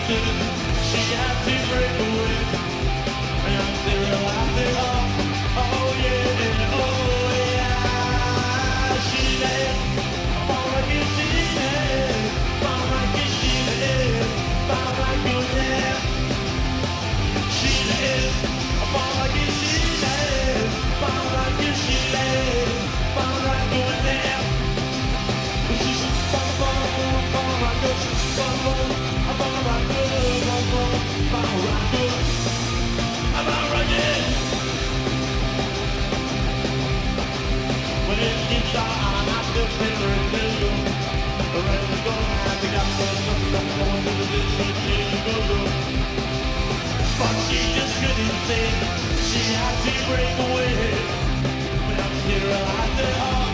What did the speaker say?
She had to break away. And I'm still out there. Oh yeah, oh yeah. She left. Born like a Sheena. Born like a Sheena. Born like a yeah. She left. Born like a Sheena. Born like a Sheena. Born like a yeah. She's born like a born like a about rugged. When it keeps on, I still feel ready to go. Ready to go. I think I'm going to the distance to go. But she just couldn't think. She had to break away. When I'm still out there.